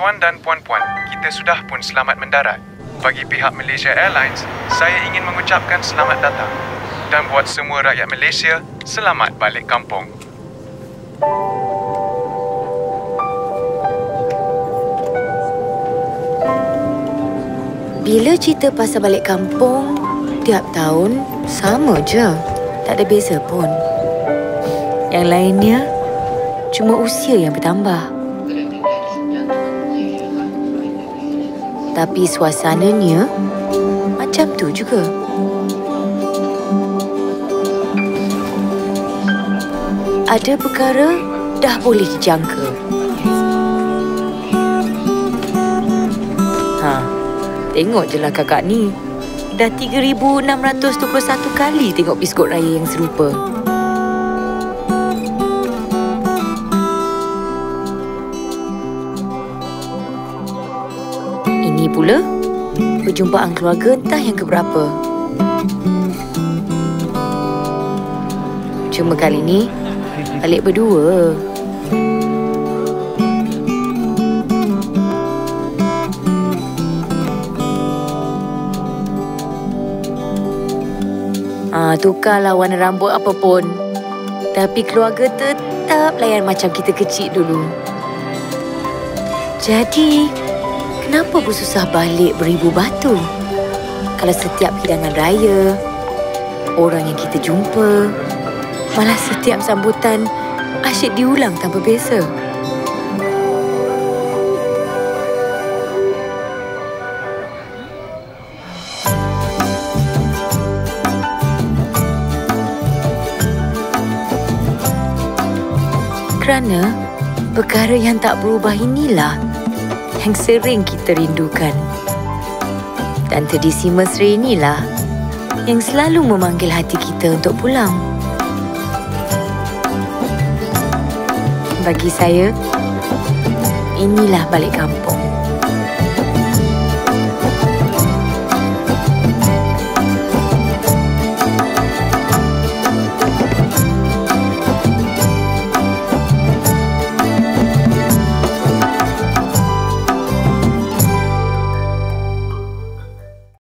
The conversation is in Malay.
Tuan-tuan dan puan-puan, kita sudah pun selamat mendarat. Bagi pihak Malaysia Airlines, saya ingin mengucapkan selamat datang. Dan buat semua rakyat Malaysia, selamat balik kampung. Bila cerita pasal balik kampung, tiap tahun sama je. Tak ada beza pun. Yang lainnya, cuma usia yang bertambah. Tapi suasananya macam tu juga. Ada perkara dah boleh dijangka. Tengok je lah kakak ni. Dah 3,621 kali tengok biskut raya yang serupa. Ini pula perjumpaan keluarga entah yang keberapa. Cuma kali ni balik berdua. Tukarlah warna rambut apa pun. Tapi keluarga tetap layan macam kita kecil dulu. Jadi, kenapa bersusah balik beribu batu? Kalau setiap hidangan raya, orang yang kita jumpa, malah setiap sambutan asyik diulang tanpa beza. Kerana perkara yang tak berubah inilah yang sering kita rindukan. Dan tradisi mesra inilah yang selalu memanggil hati kita untuk pulang. Bagi saya, inilah balik kampung.